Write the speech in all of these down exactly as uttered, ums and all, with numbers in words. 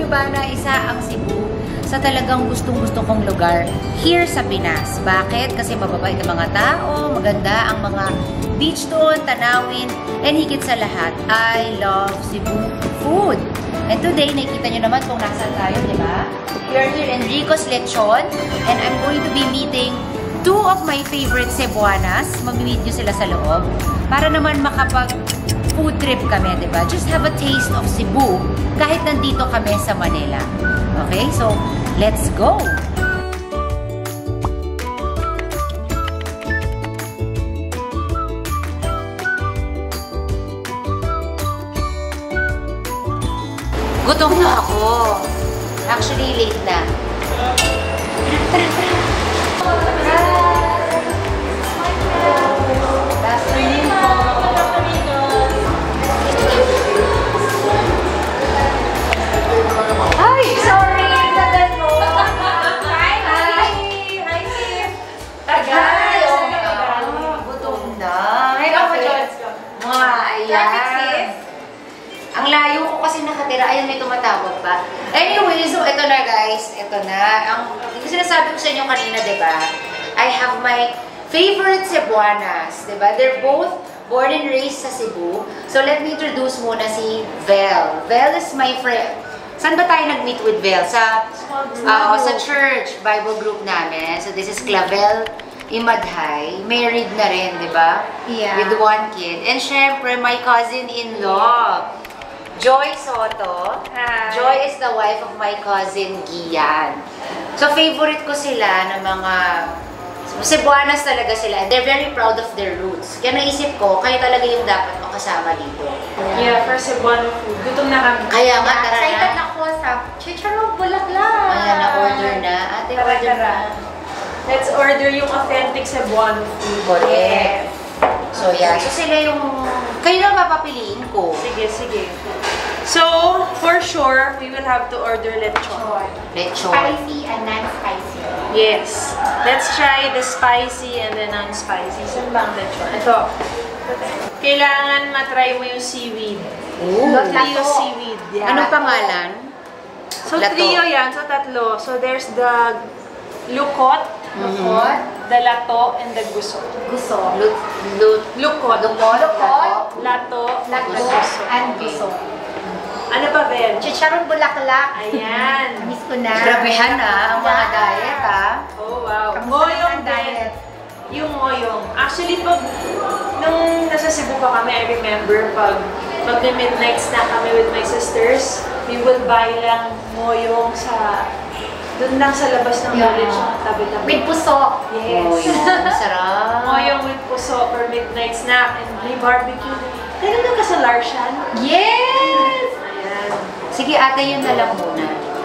Cebuana, isa ang Cebu sa talagang gustong-gusto kong lugar here sa Pinas. Bakit? Kasi mababait ang mga tao, maganda ang mga beach doon, tanawin, and higit sa lahat, I love Cebu food. And today, nakikita nyo naman kung nasaan tayo, di ba? We are here in Rico's Lechon, and I'm going to be meeting two of my favorite Cebuanas. Mamimit nyo sila sa loob. Para naman makapag food trip kami, di ba? Just have a taste of Cebu kahit nandito kami sa Manila. Okay? So, let's go! Gutom na ako. Actually, late na. Tara, tara! Ay, sorry! Tagal mo! Hi! Hi! Hi, Steve! Tagal! Gutom na. Ay, mga ayan. Ang layo ko kasi nakatira. Ayan, may tumatawag pa. Anyway, so ito na guys. Ito na. Ang sinasabi ko sa inyo kanina, diba? I have my favorite Cebuanas. Diba? They're both born and raised sa Cebu. So let me introduce muna si Vel. Vel is my friend. Saan ba tayo nag-meet with Vel? Sa, uh, sa church, Bible group namin. So this is Clavel Ymadhay. Married na rin, diba? Yeah. With one kid. And syempre, my cousin-in-law. Joy Sotto. Hi. Joy is the wife of my cousin Gian. So, favorite ko sila ng mga Cebuanas talaga sila. They're very proud of their roots. Kaya naisip ko, kayo talaga yung dapat makasama dito. Yeah, for Cebuano food. Gutom na kami. Kaya nga, tara na. Excited ako sa chicharong bulaklak. Ayan, na-order na. Ate, order na. Let's order yung authentic Cebuano food. Correct. So, yeah. So, sila yung... Kayo na mapapiliin ko. Sige, sige. So, for sure, we will have to order lechon. Lechon. Spicy and non-spicy. Yes. Let's try the spicy and the non-spicy. Saan ba ang lechon? Ito. Kailangan matry mo yung seaweed. Ooh. Trio seaweed. Yeah. Anong pangalan? So, Lato. trio yan. So, tatlo. So, there's the lukot, Lukot. the lato, and the guso. Guso. Lut, lut, Lukot. lukot, Lukot. Lato, Lato. guso. And guso. Ano pa, Ben? Chicharong bulaklak. Ayan. Miss ko na. grabehan na ang mga diet, ha? Oh, wow. Kamusta Ngoyong ang diet? din. Yung ngoyong. Actually, pag nung nasa Cebu pa kami, I remember, pag mag-midnight snack kami with my sisters, we will buy lang ngoyong sa, doon lang sa labas ng Yeah. village, sa tabi-tabi. With puso. Yes. Oh, yun. Sarap. Ngoyong with puso for midnight snack and may barbecue. Kaya doon ka sa Larshan? Yes! Ayan. Sige, ate, yun na lang muna.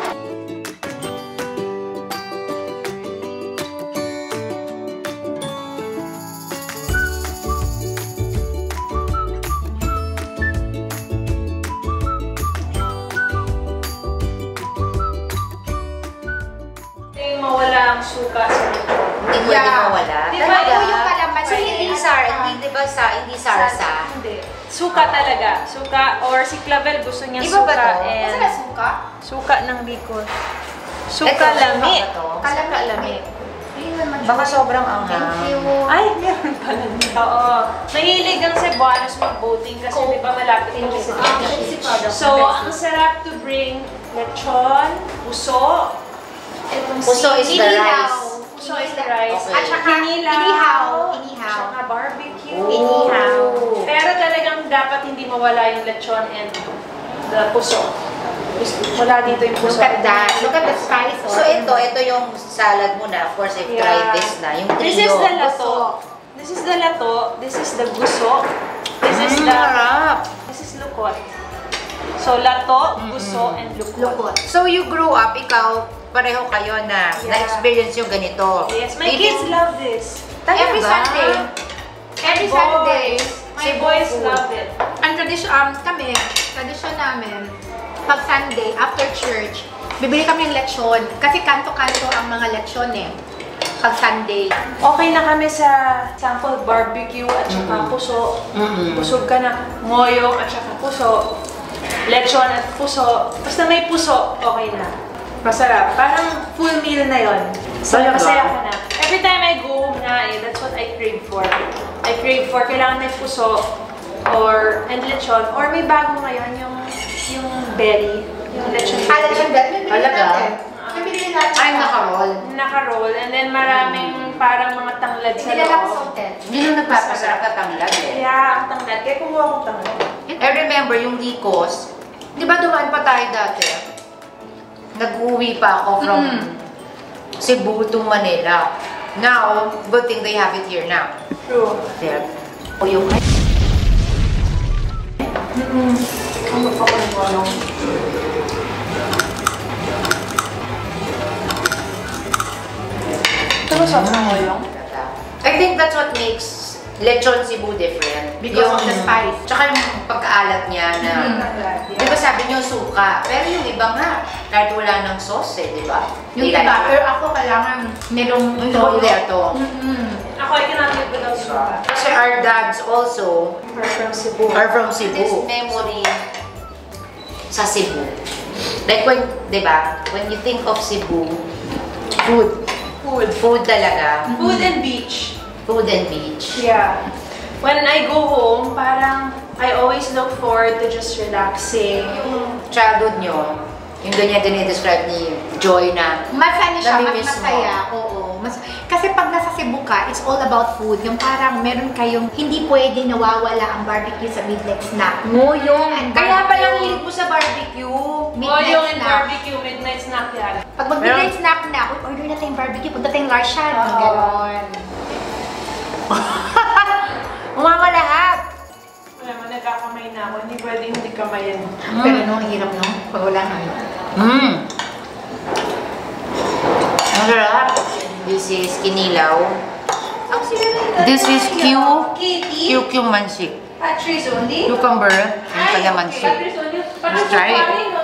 Mawala ang suka sa lechon. Hindi pwede Yeah. mawala. Di ba? Talaga? Ako yung kalaman. So, hindi sar, hindi, di ba sa, hindi sarsa? Hindi. Suka talaga. Suka, or si Clavel gusto niya Iba ba suka to? and... Masa na suka? Suka ng Bicol. Suka Ito, lami. suka ba to? Suka lami. Ayun naman. Baka sobrang anghang. Thank you. Ay, meron pala niya. Oo. Mahilig ang Cebuanos mag-boating kasi di ba malapit kami sa beach. So, ang sarap to bring lechon, puso, itong Puso is the Inihaw. rice. Puso is the rice. Okay. At saka Inilaw. inihaw. Inihaw. At saka barbecue. Oh. Inihaw. Pero talagang dapat hindi mawala yung lechon and the puso. Wala dito yung puso. Look at that. Look at the spice. oh. So, ito, ito yung salad mo na. Of course, I've Yeah. tried this na. Yung trio. This is the lato. This is the lato. This is the guso. This is Mm, the... harap. This is lukot. So, lato, guso, and lukot. Lukot. So, you grew up, ikaw, pareho kayo na Yeah. na-experience yung ganito. Yes, my Did kids you- love this. Talaga? Every Sunday. Every Boys. Sunday. My boys love it. Ang tradisyon, um, kami, tradisyon namin, pag Sunday, after church, bibili kami ng lechon. Kasi kanto-kanto ang mga lechon eh. Pag Sunday. Okay na kami sa sample barbecue at saka Mm. puso. Mm-mm. Busog ka na ngoyo at saka puso. lechon at puso. Basta may puso, okay na. Masarap. Parang full meal na yon. So, Talaga? masaya ko na. Every time I go home na, eh, that's what I crave for. I crave for, kailangan may puso or and lechon. Or may bago ngayon, yung yung belly. Yung lechon Ah, lechon belly. Talaga? Bibili natin. Ay, naka-roll. Naka-roll. And then maraming parang mga tanglad sa Bibili lang loob. sauteed. Hindi yung nagpapasarap ka tanglad eh. Kaya ang tanglad. Kaya kumuha akong tanglad. I remember yung Licos, di ba dumaan pa tayo dati? Nag-uwi pa ako from Mm. Cebu to Manila. Now, good thing they have it here now. True. There. O yung... Mm-mm. Ang magpapalang-walong. Ito ba sa mga walong? I think that's what makes lechon Cebu different. Because of the spice. Tsaka yung pagkaalat niya na... Mm. Di ba sabi niyo suka? Pero yung iba nga, kahit wala ng sauce eh, di ba? Yung They iba, like pero ako kailangan merong Yung toyo. kompleto. Mm-mm. Ako, I cannot live without suka. Kasi our dads also We're from Cebu. are from Cebu. This memory sa Cebu. Like when, di ba, when you think of Cebu, food. Food. Food talaga. Food and beach. Food and beach. Yeah. When I go home, parang I always look forward to just relaxing. Yung childhood nyo, yung ganyan din i-describe ni Joy na Mas ano siya, mas Namimiss mo. masaya. Oo. Mas, kasi pag nasa Cebu ka, it's all about food. Yung parang meron kayong, hindi pwede nawawala ang barbecue sa midnight snack. Ngoyong and kaya barbecue. palang hilig mo sa barbecue. Midnight Moyong and snack. barbecue, midnight snack yan. Pag mag-midnight snack na, uy, order na tayong barbecue. Punta tayong Larshan. Oo. Ganon. Umama lahat. Wala mo, nagkakamay na ako. Hindi pwedeng hindi kamayin. Pero no, ang hirap no. Pag wala ano. Mmm. Ang sarap. This is kinilaw. Ang sila This is Q. Kitty. Q Q mansik. Patrice only. Cucumber and kalamansi. Patrice only. Parang Let's try it. safari, no?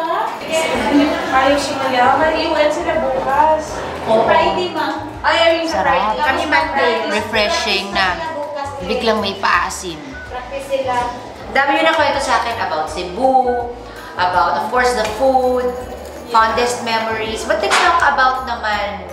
Ayaw sumaya. Maliwan sila bukas. Oo. Friday, ma. Ay, ayaw yung sa Sarap. Friday. Kami Monday. Refreshing na biglang may paasim. Practice sila. Dami nyo na kwento sa akin about Cebu, about of course the food, fondest memories. But let's talk about naman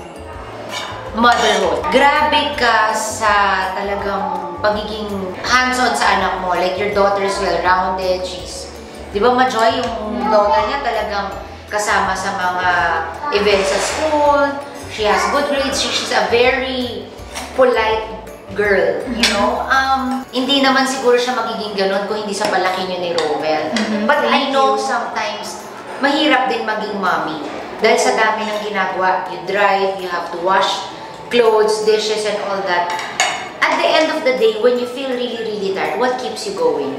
motherhood. Grabe ka sa talagang pagiging hands-on sa anak mo. Like your daughter is well-rounded. She's, di ba ma-joy yung daughter niya talagang kasama sa mga events sa school. She has good grades. She, she's a very polite girl, you know? Um, hindi naman siguro siya magiging ganun kung hindi sa palaki niyo ni Romel. Mhm. But I Thank know you. sometimes, mahirap din maging mommy. Dahil sa dami ng ginagawa, you drive, you have to wash clothes, dishes, and all that. At the end of the day, when you feel really, really tired, what keeps you going?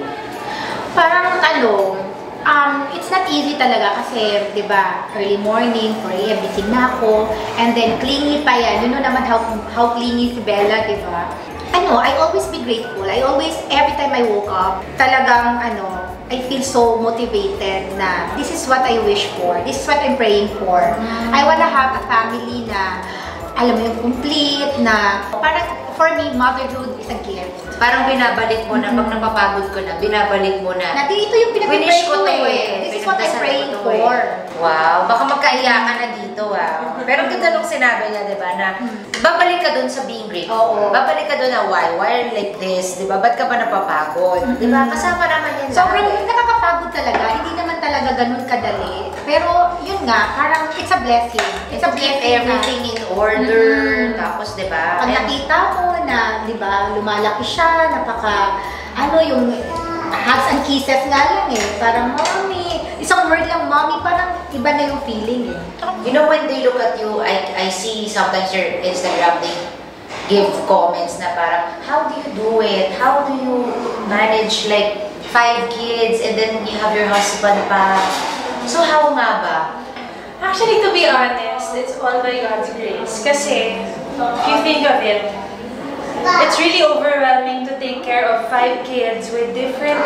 Parang ano, um, it's not easy talaga kasi, di ba, early morning, four A M, gising na ako, and then clingy pa yan. You know naman how, how clingy si Bella, di ba? Ano, I always be grateful. I always, every time I woke up, talagang ano, I feel so motivated na this is what I wish for. This is what I'm praying for. I wanna have a family na, alam mo yung complete, na parang for me, motherhood is a gift. Parang binabalik mo na, pag napapagod ko na, binabalik mo na. Na ito yung pinag-pray Wish ko ko to eh. eh. This is what I'm Pinagdasal praying ko to eh. for. Wow, baka magkaiyakan na dito ah. Pero ganda nung sinabi niya, di ba, na babalik ka dun sa being grateful. Oo. Babalik ka dun na why? Why are you like this? Di ba? Ba't ka ba napapagod? Di ba? Kasama naman yan Sobrang lahat eh. nakakapagod talaga. Hindi naman talaga ganun kadali. Pero yun nga, parang it's a blessing. It's a To blessing keep na- everything in order. Mhm. Tapos, di ba? Pag And- nakita mo na, di ba, lumalaki siya, napaka, ano yung hugs and kisses nga lang eh. Parang, mommy, isang word lang, mommy, parang iba na yung feeling eh. You know, when they look at you, I I see sometimes your Instagram, they give comments na parang, how do you do it? How do you manage like five kids and then you have your husband pa? So how nga ba? Actually, to be honest, it's all by God's grace. Kasi, if you think of it, it's really overwhelming to take care of five kids with different,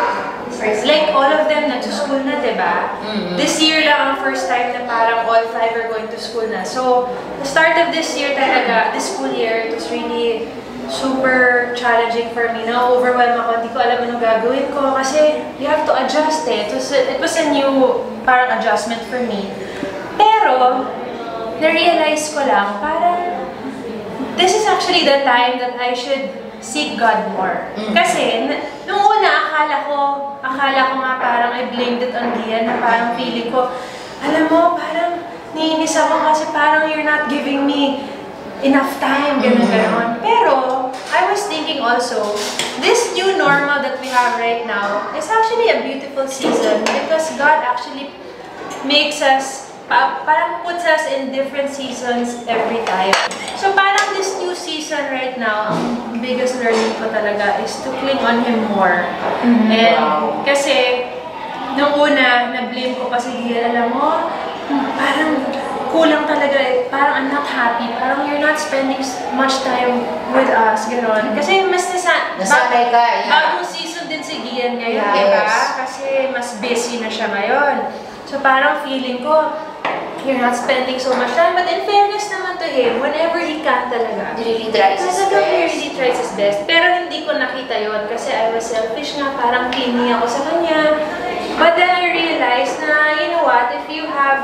like all of them nag-school na, diba? Mhm. This year lang ang first time na parang all five are going to school na. So, the start of this year talaga, this school year, it was really super challenging for me. Na-overwhelm ako, hindi ko alam anong gagawin ko kasi you have to adjust eh. It was, a, it was a new parang adjustment for me. Pero, na-realize ko lang, parang this is actually the time that I should seek God more. Mm-hmm. Kasi, nung una, akala ko, akala ko nga parang I blamed it on Gian, na parang feeling ko, alam mo, parang niinis ako kasi parang you're not giving me enough time, gano'n, gano'n. Pero, I was thinking also, this new normal that we have right now is actually a beautiful season because God actually makes us Pa parang puts us in different seasons every time. So parang this new season right now, ang biggest learning ko talaga is to cling on Him more. Mm-hmm. And wow. Kasi, nung una, na-blame ko pa si Gian, alam mo, parang kulang talaga eh. Parang I'm not happy. Parang you're not spending much time with us, gano'n. Kasi mas nasa... Nasanay ka, yeah. Bagong season din si Gian ngayon, yes. Diba? Kasi mas busy na siya ngayon. So parang feeling ko, you're not spending so much time. But in fairness naman to him, whenever he can talaga, he really tries his best. He really tries his best. Pero hindi ko nakita yon kasi I was selfish nga, parang clingy ako sa kanya. But then I realized na, you know what, if you have,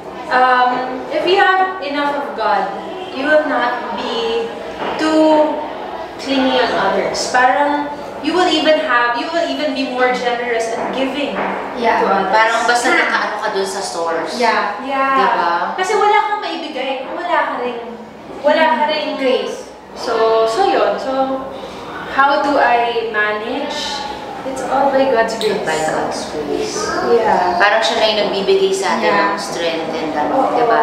um, if you have enough of God, you will not be too clingy on others. Parang, you will even have, you will even be more generous and giving yeah. to others. Parang basta nakaano ka dun sa stores. Yeah. Yeah. Diba? Kasi wala kang maibigay kung wala ka rin, wala ka rin grace. So, so yun. So, how do I manage? It's all by God's grace. By God's grace. Yeah. Parang siya na yung nagbibigay sa atin Yeah. ng strength and ano, oh, diba?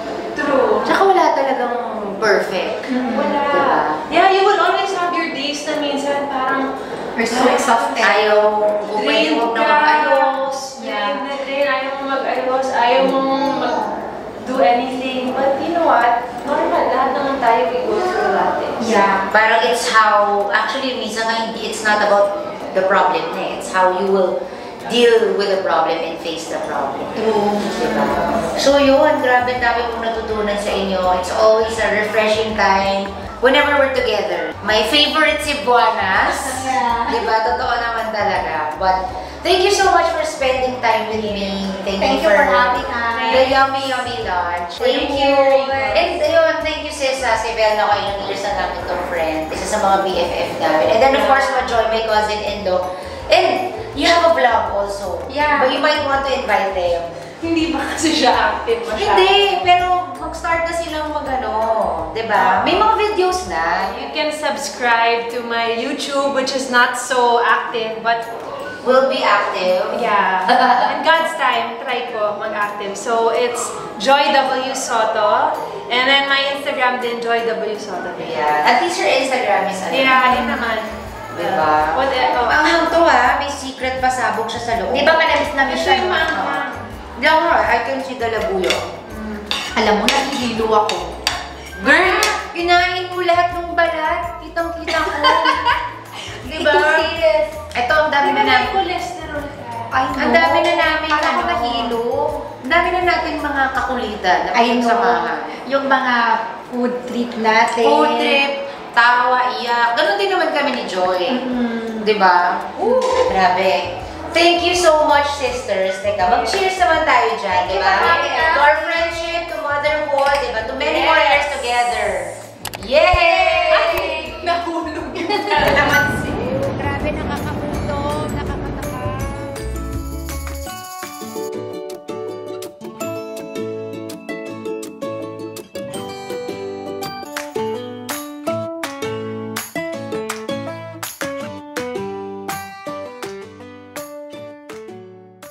True. Tsaka wala talagang perfect. Mm-hmm. Wala. Diba? Yeah, you will always have your days na minsan parang we're so exhausted. Ayaw kung pwede huwag na mag-ayos. Yeah. Na din, ayaw mo mag-ayos, ayaw mo mag-do anything. But you know what? Normal, lahat naman tayo we go through that. Yeah. Parang it's how, actually, minsan nga hindi, it's not about the problem na, it's how you will deal with the problem and face the problem. True. Diba? So yun, grabe dami kong natutunan sa inyo. It's always a refreshing time whenever we're together. My favorite Cebuanas. Yeah. Diba? Totoo naman talaga. But thank you so much for spending time with me. Thank, Thank you for having us. the yummy, yummy lunch. Thank you. And yun, thank you sis, uh, si Bella, ko ilang years na namin itong friend. Isa sa mga B F F namin. And then of course, ma-join my cousin-in-law. And you have a vlog also. Yeah. But you might want to invite them. Hindi ba kasi siya active masyado? Hindi, pero mag-start na silang mag-ano. Diba? May mga videos na. You can subscribe to my YouTube, which is not so active, but Will be active. yeah. In God's time, try ko mag-active. So it's Joy W Sotto, and then my Instagram din Joy W Sotto. Yeah. At least your Instagram is ano. Yeah, yun naman. Diba? What oh. Ang hangto ha, may secret pasabog siya sa loob. Di ba manamis namin Ito siya? yung no? mga... Hindi ako, I can see the labuyo. Mm. Alam mo, nahihilo ako. Girl, kinain mo lahat ng balat. Kitang-kita ko. Diba? Ito, ang dami na namin. cholesterol ka. Ay, no. Ang dami na namin. Parang ako ano, nahilo. Ang dami na natin mga kakulitan na Ay, no. pagsamahan. Yung mga food trip natin. Food trip, tawa, iyak. Ganon din naman kami ni Joy. Mm-hmm. Diba? Ooh, grabe. Thank you so much, sisters. Teka, mag-cheers naman tayo dyan, Thank you diba? for having us. To our friendship, to motherhood, diba? To many Yes. more years together. Yay! Ay, nahulog yun. Naman